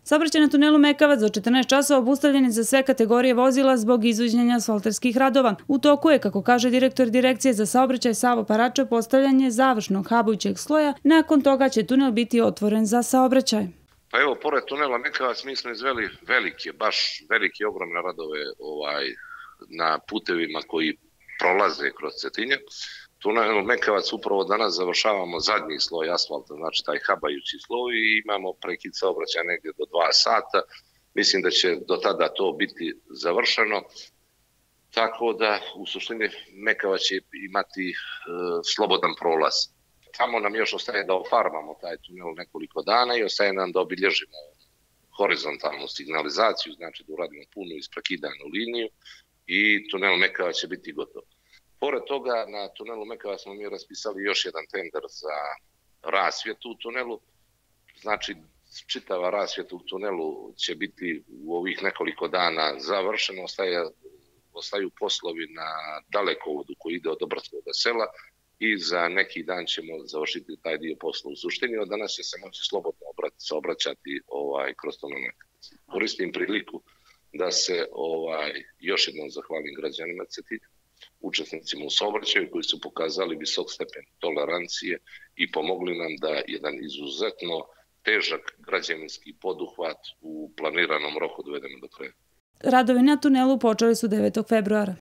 Saobraćaj na tunelu Mekavac do 14 časova obustavljen je za sve kategorije vozila zbog izvođenja asfalterskih radova. U toku je, kako kaže direktor Direkcije za saobraćaj Savo Paračev, postavljanje završnog habujućeg sloja. Nakon toga će tunel biti otvoren za saobraćaj. Pa evo, pored tunela Mekavac mi smo izveli baš velike, ogromne radove na putevima koji prolaze kroz Cetinje. Tunel Mekavac upravo danas završavamo zadnji sloj asfalta, znači taj habajući sloj, i imamo prekid saobraćaja negdje do 2 sata. Mislim da će do tada to biti završeno, tako da u suštini Mekavac će imati slobodan prolaz. Tamo nam još ostaje da ofarmamo taj tunel nekoliko dana i ostaje nam da obilježimo horizontalnu signalizaciju, znači da uradimo punu isprekidanu liniju i tunel Mekavac će biti gotov. Pored toga, na tunelu Mekavac smo mi raspisali još jedan tender za rasvjetu u tunelu. Znači, čitava rasvjeta u tunelu će biti u ovih nekoliko dana završena. Ostaju poslovi na dalekovodu koji ide od Obradskoga sela i za neki dan ćemo završiti taj dio posla. U suštini od danas će se moći slobodno saobraćati kroz tunel Mekavac. Koristim priliku da se još jednom zahvalim građanima Cetinja, učesnicima u saobraćaju koji su pokazali visok stepen tolerancije i pomogli nam da jedan izuzetno težak građevinski poduhvat u planiranom roku dovedemo do kraja. Radovi na tunelu počeli su 9. februara.